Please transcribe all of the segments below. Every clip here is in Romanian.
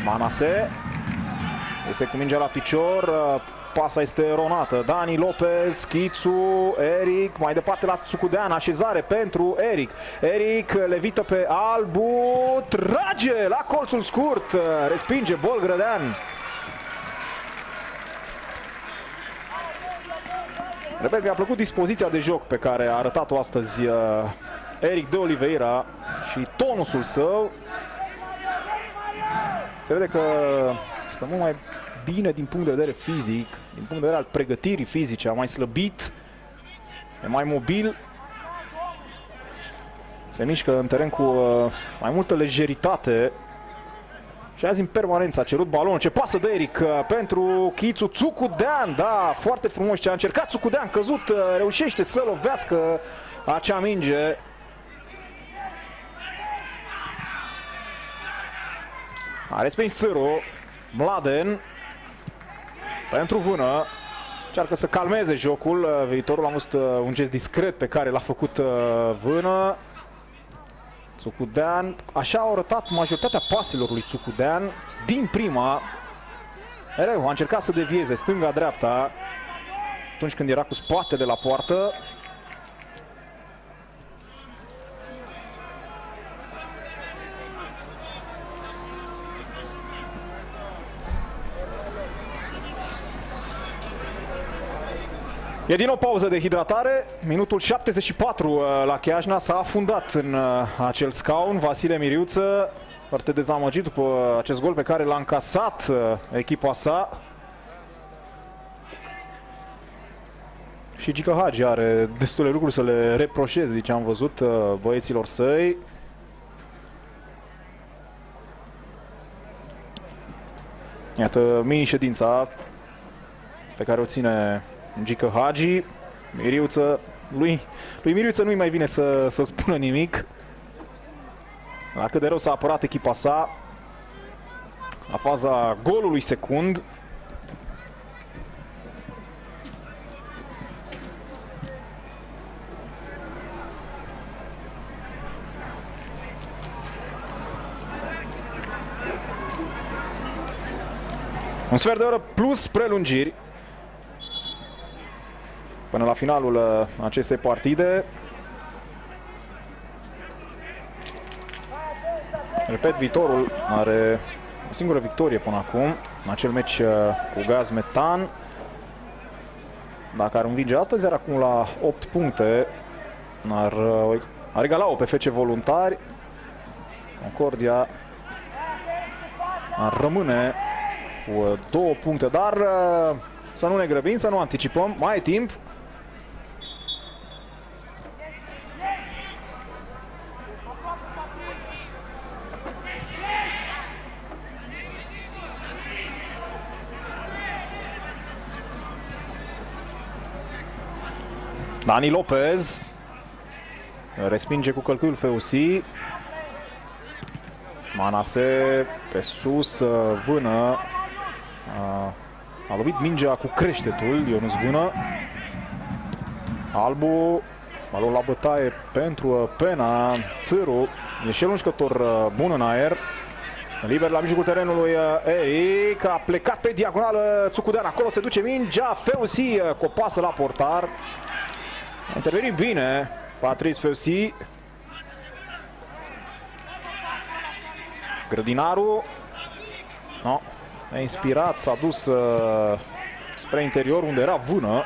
Manase este cu mingea la picior, pasa este eronată. Dani Lopez, Chițu, Eric, mai departe la Tsucudean, așezare pentru Eric. Eric levită pe Albu, trage la colțul scurt, respinge Bolgrădean. Repet, mi-a plăcut dispoziția de joc pe care a arătat-o astăzi Eric de Oliveira și tonusul său. Se vede că stă mult mai bine din punct de vedere fizic, din punct de vedere al pregătirii fizice, a mai slăbit, e mai mobil, se mișcă în teren cu mai multă lejeritate și azi în permanență a cerut balonul. Ce pasă de Eric pentru Chițu, Tsucudean, da, foarte frumos ce a încercat Tsucudean, căzut, reușește să lovească acea minge. A respins Țâru, Mladen pentru Vână, încearcă să calmeze jocul, viitorul a văzut un gest discret pe care l-a făcut Vână. Tsucudean, așa au arătat majoritatea paselor lui Tsucudean din prima. Mereu a încercat să devieze stânga-dreapta atunci când era cu spatele la poartă. E din nou pauză de hidratare, minutul 74 la Chiajna, s-a afundat în acel scaun Vasile Miriuță, foarte dezamăgit după acest gol pe care l-a încasat echipa sa. Și Gică Hagi are destule lucruri să le reproșeze, deci am văzut băieților săi. Iată mini-ședința pe care o ține Gică Hagi. Miriuță, lui Miriuță nu-i mai vine să spună nimic. La cât de rău s-a apărat echipa sa la faza golului secund. Un sfert de oră plus prelungiri până la finalul acestei partide. Repet, viitorul are o singură victorie până acum în acel meci cu Gaz Metan. Dacă ar învinge astăzi, ar acumula 8 puncte. Ar egala-o pe FC Voluntari. Concordia ar rămâne cu 2 puncte, dar să nu ne grăbim, să nu anticipăm, mai e timp. Dani Lopez respinge cu călcâiul Feusi. Manase pe sus, Vână a lovit mingea cu creștetul, Ionuț Vână. Albu, balon la bătaie pentru Pena. Țâru, e și el un jucător bun în aer. Liber la mijlocul terenului Eric, a plecat pe diagonală Tsucudean, acolo se duce mingea, Feusi cu o pasă la portar. A intervenit bine Patrice Feusi. Grădinaru, no, a inspirat, s-a dus spre interior unde era Vână.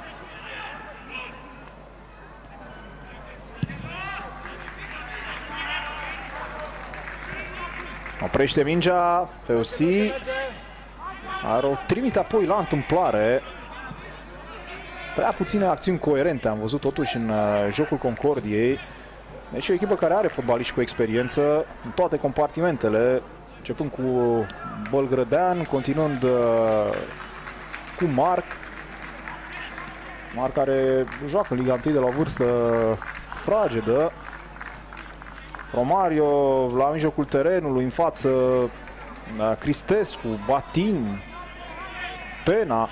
Oprește mingea, Feusi are o trimite apoi la întâmplare. Prea puține acțiuni coerente am văzut totuși în jocul Concordiei. Deci o echipă care are fotbaliști cu experiență în toate compartimentele, începând cu Bolgrădean, continuând cu Marc. Marc care joacă în Liga 1 de la o vârstă fragedă. Romario la mijlocul terenului, în față Cristescu, Batin, Pena.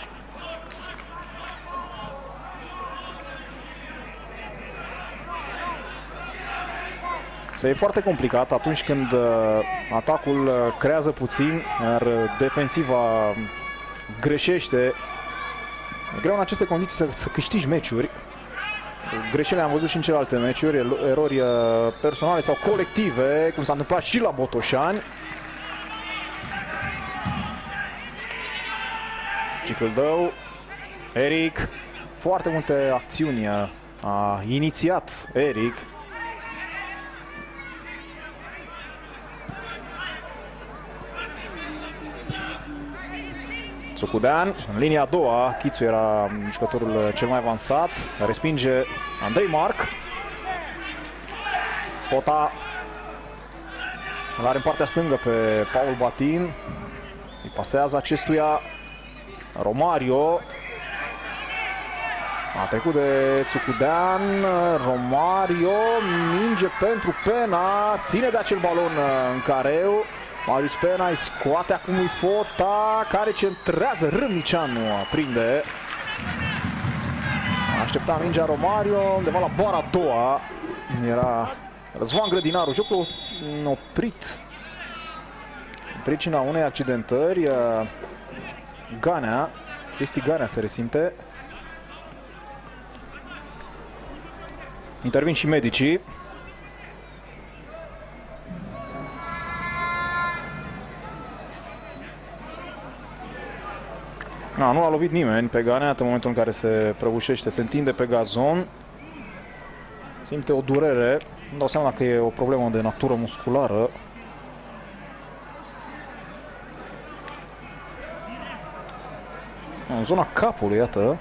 E foarte complicat atunci când atacul creează puțin, iar defensiva greșește. E greu în aceste condiții să câștigi meciuri. Greșelile am văzut și în celelalte meciuri, erori personale sau colective, cum s-a întâmplat și la Botoșani. Cicâldău, Eric, foarte multe acțiuni a inițiat Eric. Țucudean, în linia a doua, Chițu era jucătorul cel mai avansat, respinge Andrei Marc. Fota îl are în partea stângă pe Paul Batin, îi pasează acestuia Romario. A trecut de Țucudean, Romario, minge pentru Pena, ține de acel balon în careu. Marius Pena îi scoate acum lui Fota, care centrează, Râmnicianu prinde. Aștepta mingea Romario, undeva la bara a doua. Era Răzvan Grădinaru, jocul oprit în pricina unei accidentări. Ganea, Cristi Ganea se resimte. Intervin și medicii. Nu a lovit nimeni pe Ganea în momentul în care se prăbușește, se întinde pe gazon. Simte o durere, nu dau seama dacă e o problemă de natură musculară. În zona capului, iată.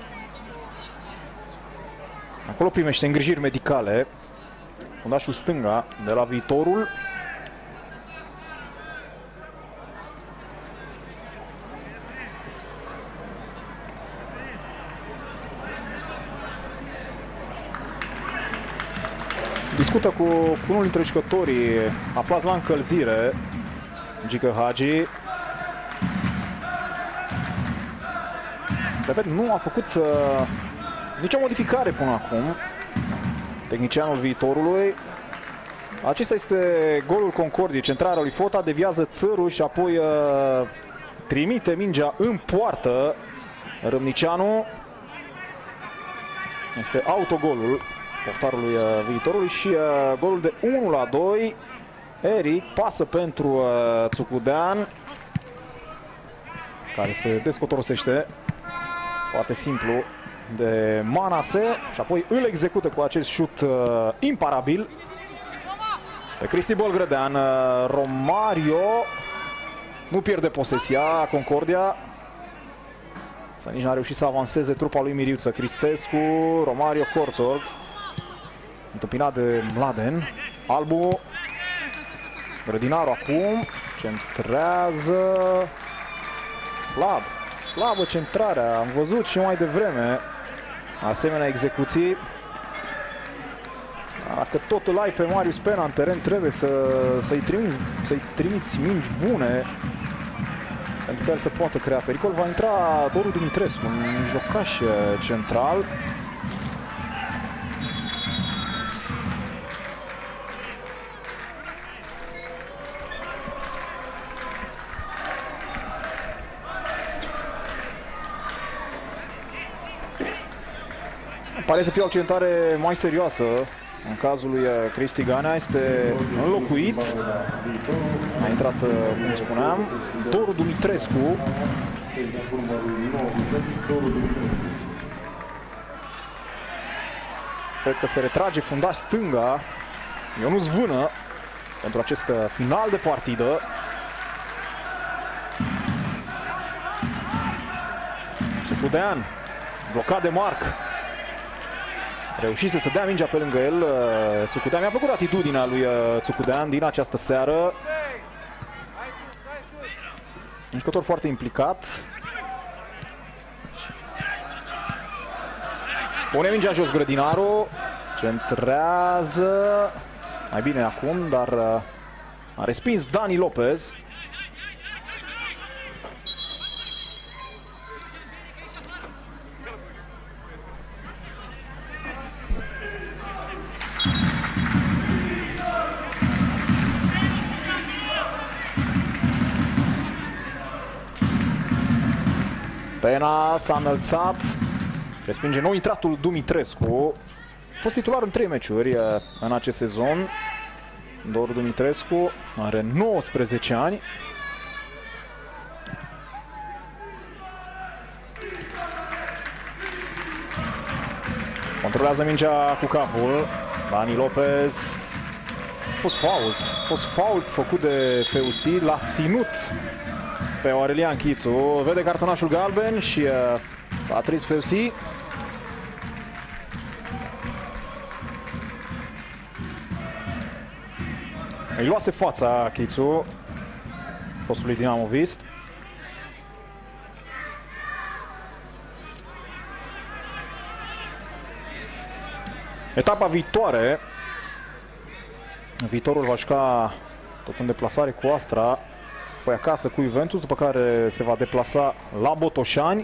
Acolo primește îngrijiri medicale. Fundașul stânga de la Viitorul. Discută cu unul dintre jucătorii aflați la încălzire, Gică Hagi. Repet, nu a făcut nicio modificare până acum tehnicianul Viitorului. Acesta este golul Concordiei. Centrarea lui Fota, deviază țărul și apoi trimite mingea în poartă. Râmnicianu. Este autogolul portarului Viitorului și golul de 1-2. Eric pasă pentru Țucudean, care se descotorosește foarte simplu de Manase și apoi îl execută cu acest șut imparabil pe Cristi Bolgrădean. Romario nu pierde posesia, Concordia, să nici n-a reușit să avanseze trupa lui Miriuță Cristescu. Romario Corțorg, întâmpinat de Mladen. Albu, Grădinaru acum, centrează, slabă centrarea, am văzut și mai devreme asemenea execuții. Dacă tot îl ai pe Marius Pena în teren, trebuie să-i trimiți mingi bune pentru că el se poate crea pericol. Va intra Doru Dumitrescu, un mijlocaș central. Pare să fie o accidentare mai serioasă în cazul lui Cristi Ganea. Este înlocuit. A intrat, cum spuneam, Doru Dumitrescu. Cred că se retrage fundaș stânga Ionuț Vână pentru acest final de partidă. Țucudean, blocat de Marc. Reușise să dea mingea pe lângă el Țucudean. Mi-a plăcut atitudinea lui Țucudean din această seară. Un jucător foarte implicat. Pune mingea jos Grădinaru. Centrează. Mai bine acum, dar a respins Dani Lopez. Pena s-a înălțat. Respinge nou intratul Dumitrescu. A fost titular în 3 meciuri în acest sezon. Doru Dumitrescu are 19 ani. Controlează mingea cu capul. Dani Lopez. A fost fault făcut de Feusi. L-a ținut pe Aurelian Chițu. Vede cartonașul galben și Patrice Feusi. Îi luase fața Chițu, fostului dinamovist. Etapa viitoare. Viitorul va juca tot în deplasare cu Astra, apoi acasă cu Juventus, după care se va deplasa la Botoșani.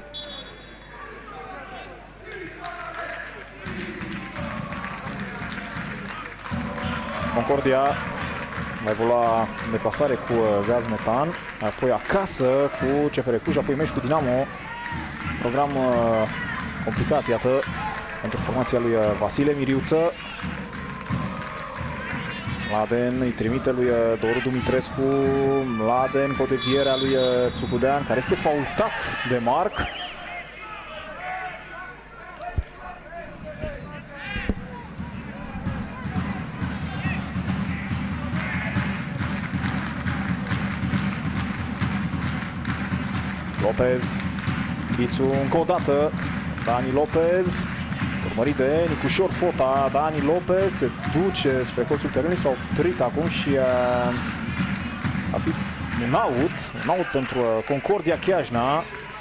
Concordia va evolua în deplasare cu Gaz Metan, apoi acasă cu CFR Cluj, apoi meci cu Dinamo. Program complicat, iată, pentru formația lui Vasile Miriuță. Mladen îi trimite lui Doru Dumitrescu. Mladen cu o deviere a lui Țucudean, care este faultat de Marc. Lopez, Chițu încă o dată, Dani Lopez, urmărit de Nicușor Fota. Dani Lopez se duce spre colțul terenului, s-a oprit acum și a fi un out pentru Concordia Chiajna.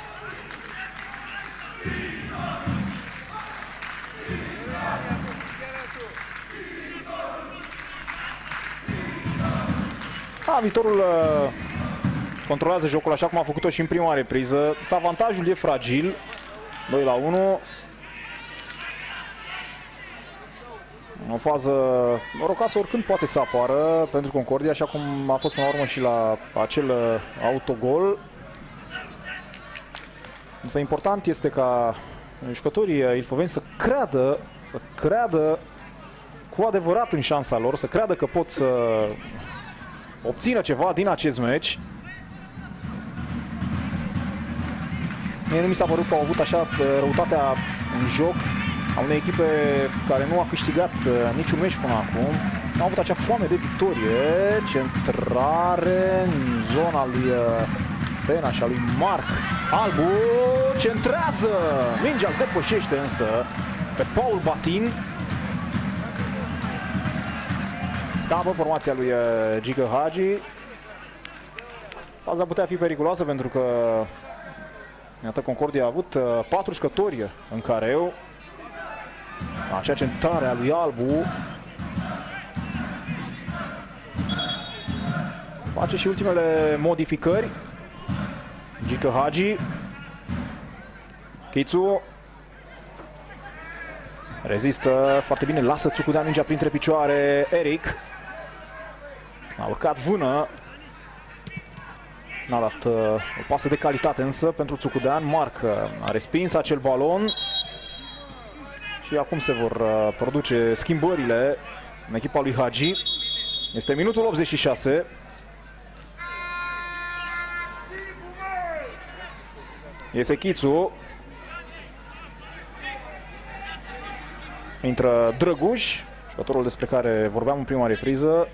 Viitorul controlează jocul așa cum a făcut-o și în prima repriză. Avantajul e fragil. 2-1. O fază norocoasă oricând poate să apară pentru Concordia, așa cum a fost până la urmă și la acel autogol. Însă important este ca jucătorii ilfoveni să creadă cu adevărat în șansa lor, să creadă că pot să obțină ceva din acest meci. Mie nu mi s-a părut că au avut așa răutatea în joc a unei echipe care nu a câștigat niciun meci până acum. Au avut acea foame de victorie. Centrare în zona lui Pena și a lui Marc. Albu centrează! Mingea îl depășește însă pe Paul Batin. Scapă formația lui Gică Hagi. Faza putea fi periculoasă pentru că iată, Concordia a avut 4 jucători în careu. Acea centrare a lui Albu face și ultimele modificări. Gică Hagi. Chițu rezistă foarte bine, lasă Țucudean mingea printre picioare. Eric a urcat vână. N-a dat o pasă de calitate însă pentru Țucudean. Marc a respins acel balon. Și acum se vor produce schimbările în echipa lui Hagi. Este minutul 86. Iese Chițu. Intră Drăguș, jucătorul despre care vorbeam în prima repriză.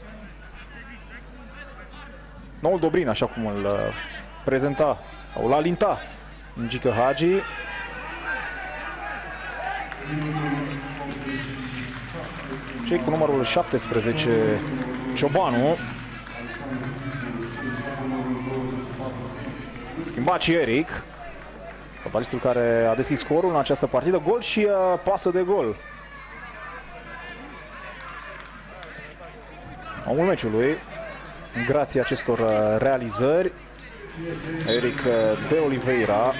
Noul Dobrin, așa cum îl prezenta sau îl alinta Gică Hagi. Cei cu numărul 17, Ciobanu. Schimbat și Eric, fotbalistul care a deschis scorul în această partidă. Gol și pasă de gol. Omul meciului, grație acestor realizări, Eric de Oliveira.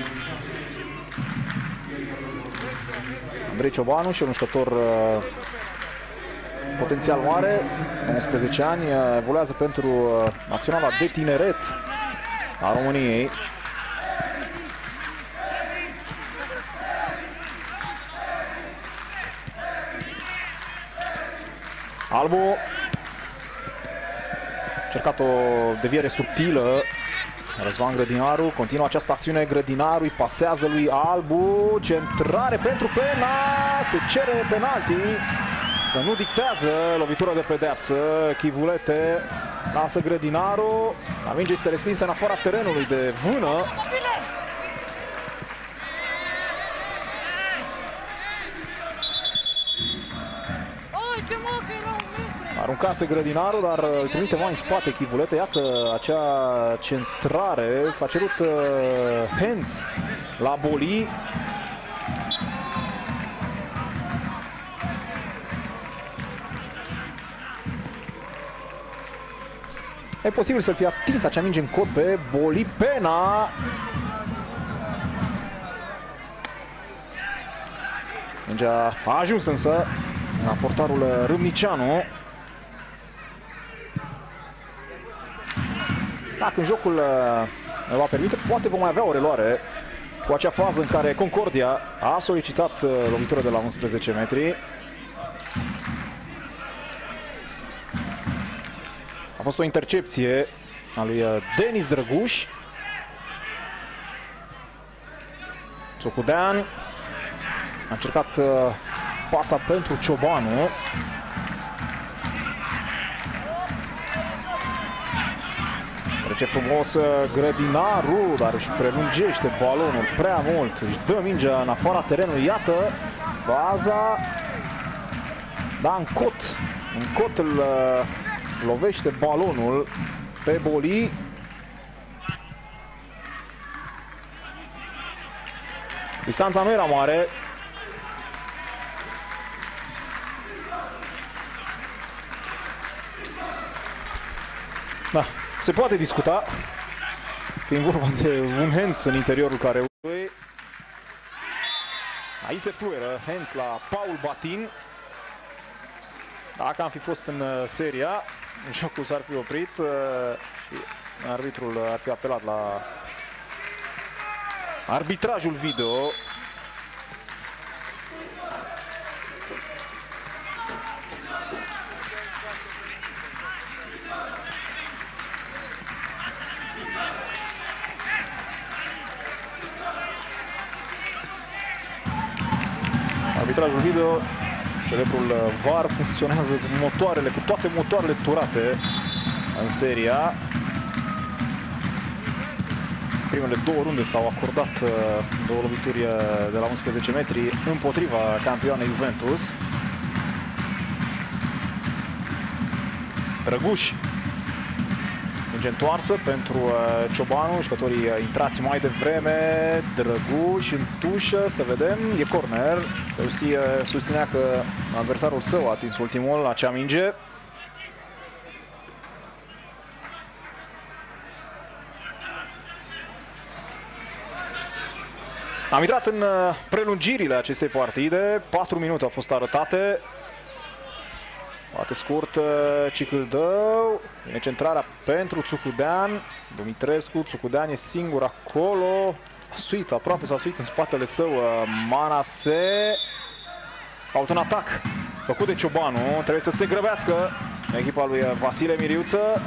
Andrei Ciobanu și un jucător potențial mare, 19 ani, evoluează pentru Naționala de Tineret a României. Albu. Cercat o deviere subtilă. Răzvan Grădinaru, continuă această acțiune, Grădinaru îi pasează lui Albu, centrare pentru pena, se cere penalti, să nu dictează, lovitură de pedeapsă, Chivulete lasă Grădinaru, la minge este respinsă în afara terenului de vână. Aruncase Grădinaru, dar îl trimite mai în spate Chivulete. Iată acea centrare. S-a cerut hands la Boli. E posibil să-l fie atins acea minge în cot pe Boli. Pena. Mingea a ajuns însă la portarul Râmnicianu. Dacă în jocul ne va permite, poate vom mai avea o reluare cu acea fază în care Concordia a solicitat lovitură de la 11 metri. A fost o intercepție a lui Denis Drăguș. Țucudean a încercat pasa pentru Ciobanu. Trece frumos Grădinaru, dar își prelungește balonul prea mult. Își dă mingea în afara terenului. Iată faza. Da, în cot îl lovește balonul pe Boli. Distanța nu era mare. Da, se poate discuta, fiind vorba de un hands în interiorul careului. Aici se fluieră hands la Paul Batin. Dacă am fi fost în seria, jocul s-ar fi oprit și arbitrul ar fi apelat la arbitrajul video. Arbitrajul video, celebrul VAR, funcționează cu motoarele, cu toate motoarele turate în seria. Primele două runde s-au acordat două lovituri de la 11 metri împotriva campioanei Juventus. Drăguș. Minge întoarsă pentru Ciobanu, jucătorii intrați mai devreme. Drăguș în tușă, să vedem, e corner. Reusi susținea că adversarul său a atins ultimul acea minge. Am intrat în prelungirile acestei partide, 4 minute au fost arătate. Poate scurt, Cicâldău, vine centrarea pentru Țucudean, Dumitrescu, Țucudean e singur acolo, suit, aproape s-a suit în spatele său Manase. Fault în atac, făcut de Ciobanu, trebuie să se grăbească echipa lui Vasile Miriuță.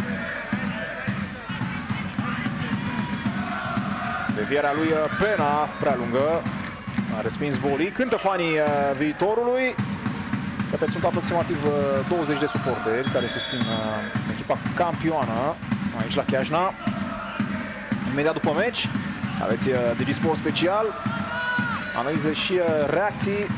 Devierea lui Pena, prea lungă, a respins Boli, cântă fanii viitorului. Repet, sunt aproximativ 20 de suporteri care susțin echipa campioană aici la Chiajna. Imediat după meci aveți DigiSport special, analize și reacții.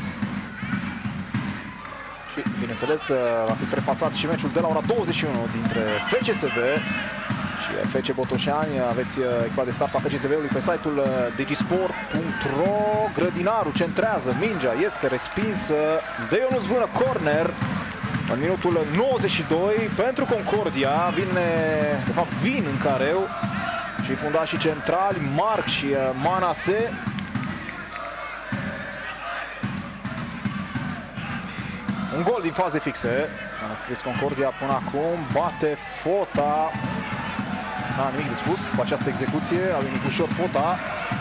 Și, bineînțeles, va fi prefațat și meciul de la ora 21 dintre FCSB și FC Botoșani. Aveți echipa de start a FCSB-ului pe site-ul digisport.ro. Grădinaru centrează, mingea este respinsă de Ionuț Vână, corner în minutul 92 pentru Concordia. Vin în careu și fundașii centrali Marc și Manase. Un gol din faze fixe. A scris Concordia până acum, bate Fota. N-a nimic de spus cu această execuție a lui Nicușor Fota.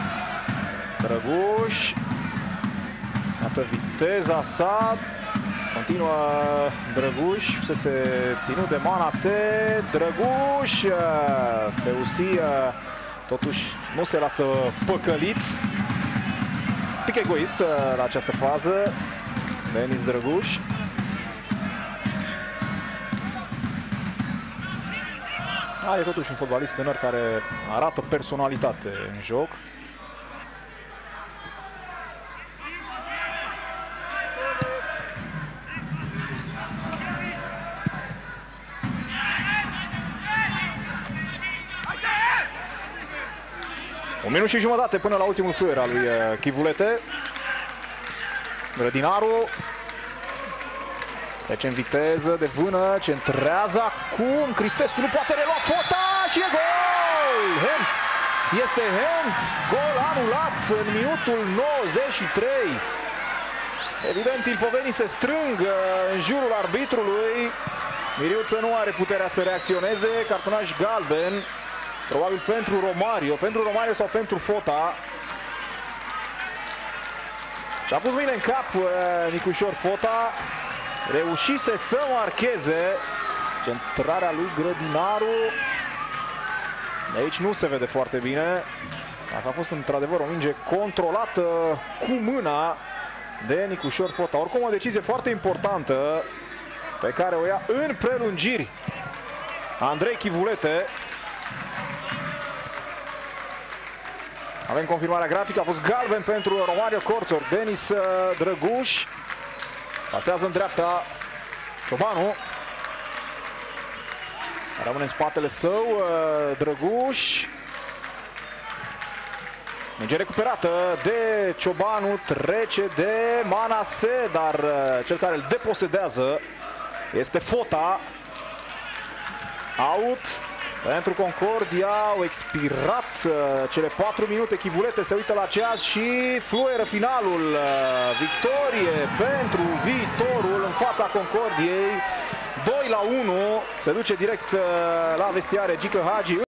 Drăguș. Iată viteza sa. Continuă Drăguș, se ținut de Manase, Drăguș, Feusi totuși nu se lasă păcălit. Pic egoist la această fază, Denis Drăguș. E totuși un fotbalist tânăr care arată personalitate în joc. Un minut și jumătate până la ultimul fluier al lui Chivulete. Grădinaru trece în viteză, de vână, centrează acum. Cristescu nu poate relua Fota și e gol! Hentz! Este Hentz! Gol anulat în minutul 93. Evident, ilfovenii se strâng în jurul arbitrului. Miriuță nu are puterea să reacționeze. Cartonaj galben. Probabil pentru Romario sau pentru Fota. Și-a pus mâine în cap Nicușor Fota. Reușise să marcheze. Centrarea lui Grădinaru. De aici nu se vede foarte bine. Dacă a fost într-adevăr o minge controlată cu mâna de Nicușor Fota. Oricum o decizie foarte importantă pe care o ia în prelungiri Andrei Chivulete. Avem confirmarea grafică, a fost galben pentru Romario Corțor. Denis Drăguș pasează în dreapta Ciobanu. Rămâne în spatele său Drăguș. Minge recuperată de Ciobanu, trece de Manase, dar cel care îl deposedează este Fota. Out pentru Concordia, au expirat cele 4 minute. Chivulete se uită la ceas și fluieră finalul. Victorie pentru Viitorul în fața Concordiei. 2-1, se duce direct la vestiare Gică Hagi.